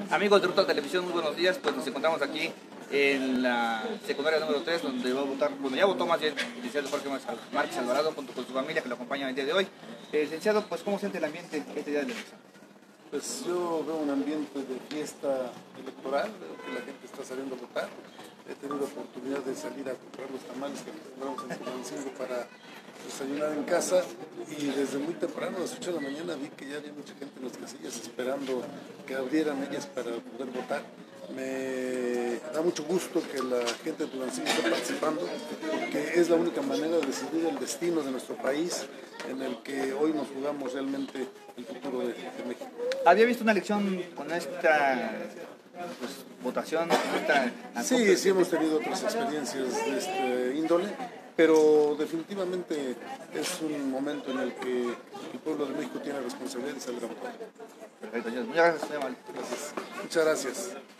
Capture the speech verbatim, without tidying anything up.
Amigos de Ruta Televisión, muy buenos días. Pues nos encontramos aquí en la secundaria número tres, donde va a votar, bueno, ya votó más bien el licenciado Jorge Márquez Alvarado junto con su familia que lo acompaña el día de hoy. Eh, licenciado, pues ¿cómo siente el ambiente este día de la elección? Pues yo veo un ambiente de fiesta electoral, veo que la gente está saliendo a votar. He tenido oportunidad de salir a comprar los tamales que compramos en Tulancingo para desayunar en casa, y desde muy temprano, a las ocho de la mañana, vi que ya había mucha gente en las casillas esperando que abrieran ellas para poder votar. Me da mucho gusto que la gente de Tulancingo esté participando, porque es la única manera de decidir el destino de nuestro país, en el que hoy nos jugamos realmente el futuro de, de México. ¿Había visto una elección con esta pues, votación? Con esta... Sí, sí hemos tenido otras experiencias de este índole, pero definitivamente es un momento en el que el pueblo de México tiene responsabilidad de salir a votar. Perfecto, muchas gracias, muy amable. Gracias. Muchas gracias.